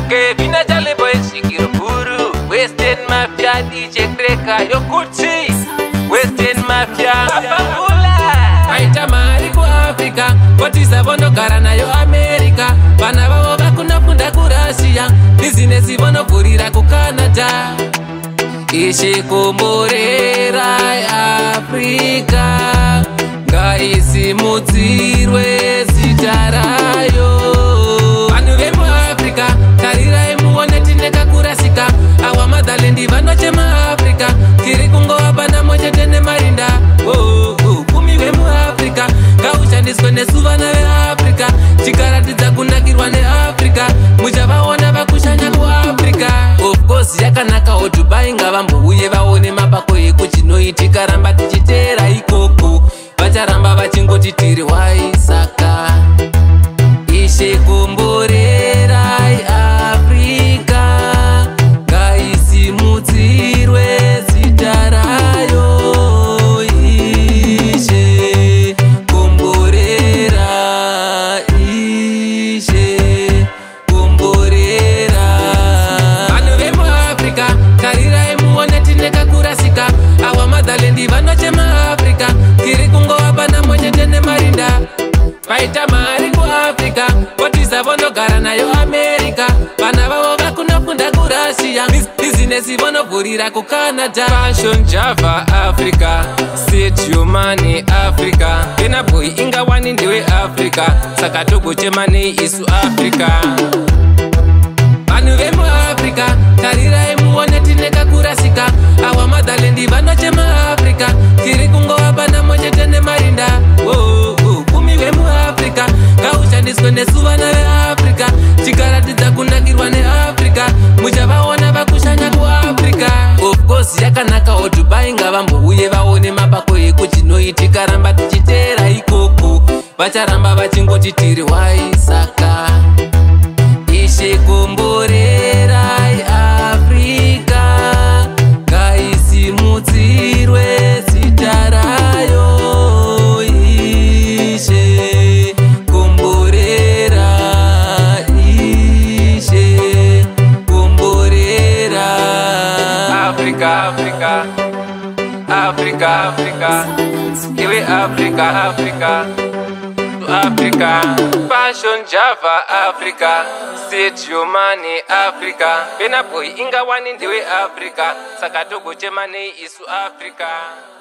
Kevin Charlie Boy Shikirukuru, Western Mafia DJ Kreka Yokuchi, Western Mafia Papula. Aita mari ku Africa, kotiza vonogara nayo America. Vana vavo vakunafunda ku Russia, business vonovhurira ku Canada. Ishikomborera Africa, ngaisimudzirwe zita rayo. Vanhu vemu Africa, tarirai muone tineka kurasika. Awa madhalendi vanochema Africa, tiri kungova pana mochete nemarinda. Kumi vemu Africa, ngaushandiswe nesuvana veAfrica. Chikaratidza kunakirwa neAfrica, muchavaona vakushanya kuAfrica. Of course yakanakawo Dubai, ngavambouye vaone mapako ekuchinoitika. Ramba tichiteera ikoko, vacharamba vachingoti tiri waisaka. Ishikomborerai Africa, ngaisimudzirwe zita rayo. Ishikomborera, ishikomborera. Vanhu vemu Africa, tarirai muone tineka kurasika. Awa madhalendi vanochema Africa, tiri kungova pana mochete nemarinda. Paita mari ku Africa, kotiza vonogara nayo America. Vana vavo vakunafunda ku Russia, business vonovhurira ku Canada. Fashion Java Africa, Set Your Money Africa. Kena boy ingawani ndiwe Africa, saka togochema nei isu Africa. Vanhu vemu Africa, tarirai muone tineka kurasika. Awa madhalendi vanochema Africa, tiri kungova pana mochete nemarinda. Kumi vemu Africa, ngaushandiswe nesuvana veAfrica. Chikaratidza kunakirwa neAfrica, muchavaona vakushanya kuAfrica. Of course yakanakawo Dubai, ngavambouye vaone mapako ekuchinoitika. Ramba tichiteera ikoko, vacharamba vachingoti tiri waisaka. Ishikomborerai Africa, ngaisimudzirwe zita rayo. Ishikomborera, ishikomborera. Africa, Africa, Africa, Africa, iwe Africa, Africa. Africa, Fashion Java Africa, Set Your Money Africa. Pena boy ingawani ndiwe Africa, saka togochema nei isu Africa.